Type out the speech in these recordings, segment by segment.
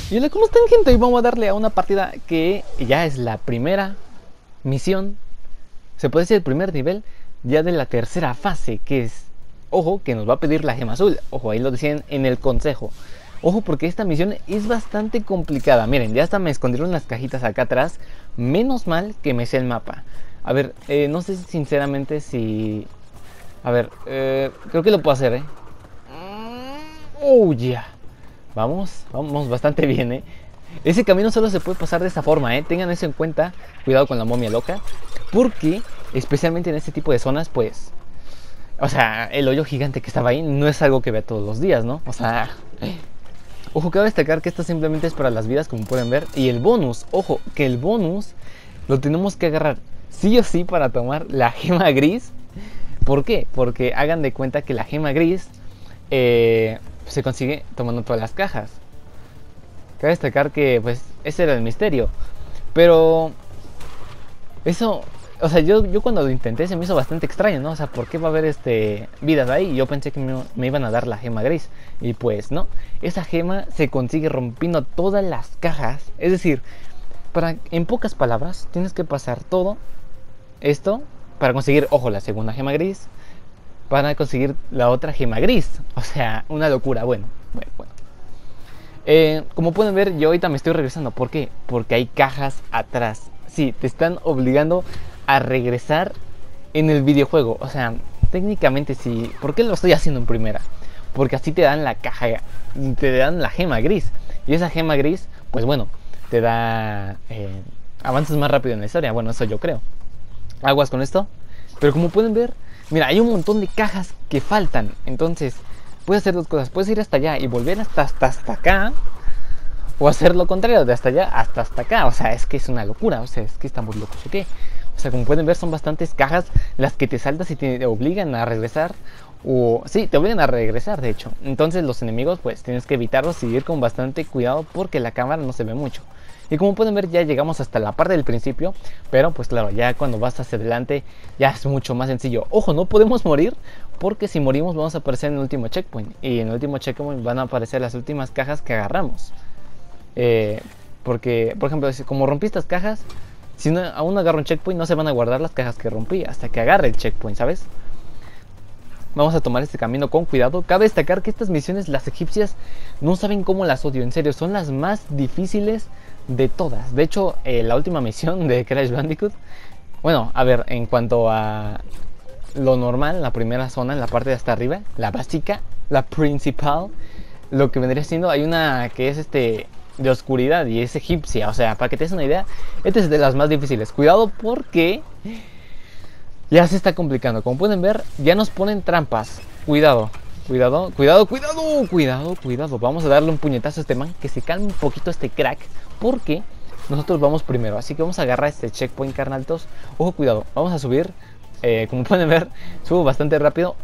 Y hola, ¿cómo están, gente? Hoy vamos a darle a una partida que ya es la primera misión. Se puede decir el primer nivel ya de la tercera fase, que es, ojo, que nos va a pedir la gema azul. Ojo, ahí lo decían en el consejo. Ojo, porque esta misión es bastante complicada. Miren, ya hasta me escondieron las cajitas acá atrás. Menos mal que me sé el mapa. A ver, no sé sinceramente si... A ver, creo que lo puedo hacer, Oh, yeah. Vamos bastante bien. Ese camino solo se puede pasar de esta forma, tengan eso en cuenta. Cuidado con la momia loca, porque especialmente en este tipo de zonas, pues, o sea, el hoyo gigante que estaba ahí no es algo que vea todos los días, ¿no? O sea, ojo, cabe destacar que esto simplemente es para las vidas, como pueden ver. Y el bonus, ojo, que el bonus lo tenemos que agarrar sí o sí para tomar la gema gris. ¿Por qué? Porque hagan de cuenta que la gema gris se consigue tomando todas las cajas. Cabe destacar que pues ese era el misterio. Pero eso, o sea, yo cuando lo intenté se me hizo bastante extraño, ¿no? O sea, ¿por qué va a haber vidas ahí? Y yo pensé que me iban a dar la gema gris. Y pues no, esa gema se consigue rompiendo todas las cajas. Es decir, en pocas palabras, tienes que pasar todo esto para conseguir, ojo, la segunda gema gris, para conseguir la otra gema gris. O sea, una locura. Bueno. Como pueden ver, yo ahorita me estoy regresando. ¿Por qué? Porque hay cajas atrás. Sí, te están obligando a regresar en el videojuego. O sea, técnicamente sí. ¿Por qué lo estoy haciendo en primera? Porque así te dan la caja, te dan la gema gris. Y esa gema gris, pues bueno, te da avances más rápido en la historia. Bueno, eso yo creo. Aguas con esto. Pero como pueden ver, mira, hay un montón de cajas que faltan. Entonces, puedes hacer dos cosas. Puedes ir hasta allá y volver hasta acá. O hacer lo contrario, de hasta allá hasta acá. O sea, es que es una locura. O sea, es que estamos locos, ¿o qué? O sea, como pueden ver, son bastantes cajas las que te saltas y te obligan a regresar. O sí, te obligan a regresar, de hecho. Entonces los enemigos, pues tienes que evitarlos y ir con bastante cuidado, porque la cámara no se ve mucho. Y como pueden ver, ya llegamos hasta la parte del principio. Pero pues claro, ya cuando vas hacia adelante ya es mucho más sencillo. Ojo, no podemos morir, porque si morimos vamos a aparecer en el último checkpoint. Y en el último checkpoint van a aparecer las últimas cajas que agarramos. Porque, por ejemplo, como rompí estas cajas, si no, aún agarro un checkpoint, no se van a guardar las cajas que rompí hasta que agarre el checkpoint, ¿sabes? Vamos a tomar este camino con cuidado. Cabe destacar que estas misiones, las egipcias, no saben cómo las odio. En serio, son las más difíciles de todas. De hecho, la última misión de Crash Bandicoot, bueno, a ver, en cuanto a lo normal, la primera zona, en la parte de hasta arriba, la básica, la principal, lo que vendría siendo, hay una que es de oscuridad y es egipcia. O sea, para que te des una idea, esta es de las más difíciles. Cuidado, porque ya se está complicando. Como pueden ver, ya nos ponen trampas. Cuidado. Vamos a darle un puñetazo a este man, que se calme un poquito este crack, porque nosotros vamos primero. Así que vamos a agarrar este checkpoint, carnalitos. Ojo, cuidado, vamos a subir. Como pueden ver, subo bastante rápido.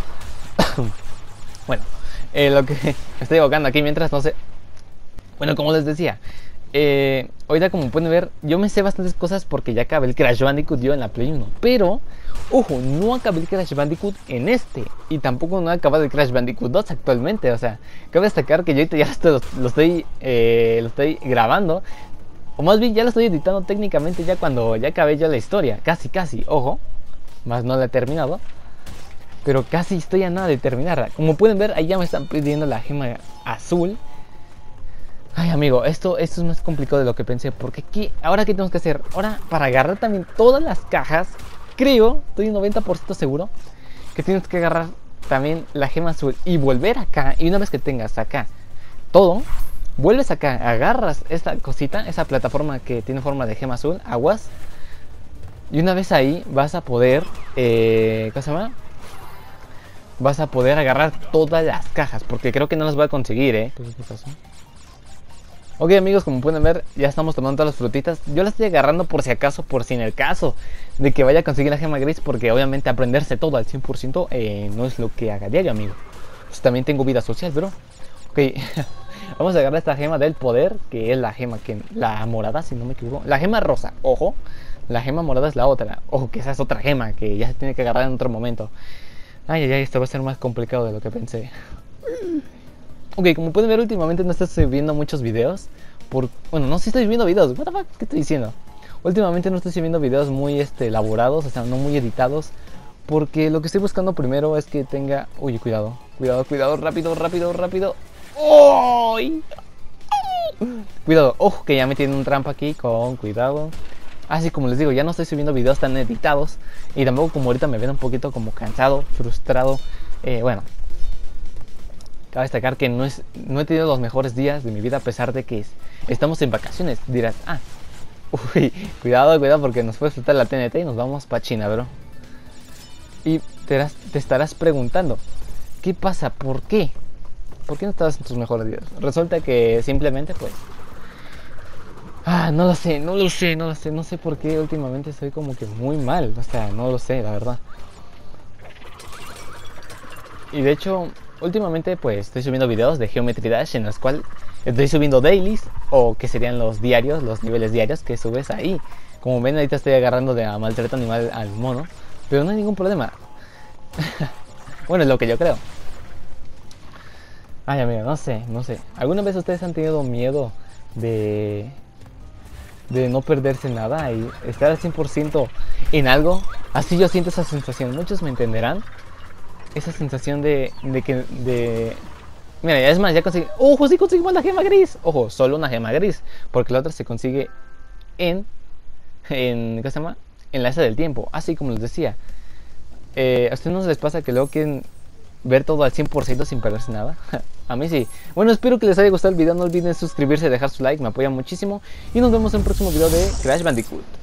Bueno, lo que me estoy evocando aquí mientras, no sé. Bueno, como les decía, ahorita como pueden ver, yo me sé bastantes cosas porque ya acabé el Crash Bandicoot yo en la Play 1. Pero, ojo, no acabé el Crash Bandicoot en y tampoco no he acabado el Crash Bandicoot 2 actualmente. O sea, cabe destacar que yo ahorita ya lo estoy grabando. O más bien ya lo estoy editando técnicamente ya cuando ya acabé yo la historia. Casi, ojo, más no la he terminado. Pero casi estoy a nada de terminarla. Como pueden ver, ahí ya me están pidiendo la gema azul. Ay, amigo, esto es más complicado de lo que pensé. Porque ahora qué tenemos que hacer. Ahora, para agarrar también todas las cajas, creo, estoy un 90% seguro, que tienes que agarrar también la gema azul y volver acá. Y una vez que tengas acá todo, vuelves acá, agarras esta cosita, esa plataforma que tiene forma de gema azul, aguas. Y una vez ahí vas a poder, ¿cómo se llama? Vas a poder agarrar todas las cajas, porque creo que no las voy a conseguir, ¿Qué pasó? Ok, amigos, como pueden ver, ya estamos tomando todas las frutitas. Yo las estoy agarrando por si acaso, por si en el caso de que vaya a conseguir la gema gris, porque obviamente aprenderse todo al 100% no es lo que haga diario, amigo. Pues también tengo vida social, bro. Ok, vamos a agarrar esta gema del poder, que es la gema la morada, si no me equivoco. La gema rosa, ojo. La gema morada es la otra. Ojo, que esa es otra gema que ya se tiene que agarrar en otro momento. Ay, esto va a ser más complicado de lo que pensé. Ok, como pueden ver, últimamente no estoy subiendo muchos videos. Bueno, no sé si estoy subiendo videos. What the fuck, ¿qué estoy diciendo? Últimamente no estoy subiendo videos muy elaborados, o sea, no muy editados. Porque lo que estoy buscando primero es que tenga... Uy, cuidado, cuidado, cuidado, rápido, rápido, rápido. ¡Uy! Cuidado, ojo que ya me tienen un trampa aquí, con cuidado. Así como les digo, ya no estoy subiendo videos tan editados. Y tampoco como ahorita me ven un poquito como cansado, frustrado. Bueno, cabe destacar que no he tenido los mejores días de mi vida a pesar de que estamos en vacaciones. Dirás, uy, cuidado, cuidado porque nos puede explotar la TNT y nos vamos pa' China, bro. Y te estarás preguntando, ¿qué pasa? ¿Por qué? ¿Por qué no estabas en tus mejores días? Resulta que simplemente pues... no lo sé, no sé por qué últimamente estoy como que muy mal. O sea, no lo sé, la verdad. Y de hecho, últimamente pues estoy subiendo videos de Geometry Dash en los cuales estoy subiendo dailies, o que serían los diarios, los niveles diarios que subes ahí. Como ven, ahorita estoy agarrando de maltrato animal al mono, pero no hay ningún problema. Bueno, es lo que yo creo. Ay, amigo, no sé. ¿Alguna vez ustedes han tenido miedo de no perderse nada y estar al 100% en algo? Así yo siento esa sensación. Muchos me entenderán. Esa sensación de que... Mira, es más, ya conseguí... ¡Ojo! Sí conseguimos la gema gris. Ojo, solo una gema gris. Porque la otra se consigue ¿qué se llama? En la esa del tiempo. Así como les decía. ¿A ustedes no les pasa que luego quieren ver todo al 100% sin perderse nada? A mí sí. Bueno, espero que les haya gustado el video. No olviden suscribirse y dejar su like. Me apoya muchísimo. Y nos vemos en un próximo video de Crash Bandicoot.